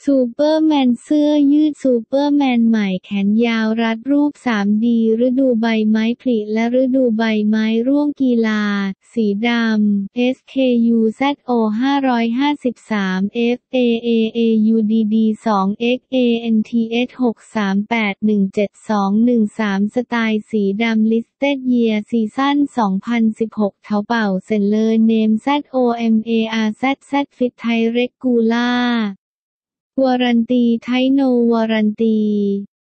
ซูเปอร์แมนเสื้อยืดซูเปอร์แมนใหม่แขนยาวรัดรูป 3D ฤดูใบไม้ผลิและฤดูใบไม้ร่วงกีฬาสีดำ SKU ZO 553 FAAAUDD 2 XANTS 6381721 3สไตล์สีดำ Listed Year Season 2016เถาเป่าเซ็นเลอร์เนม ZOMARZZ Fit Thai Regular วารันตีไทโนวารันตี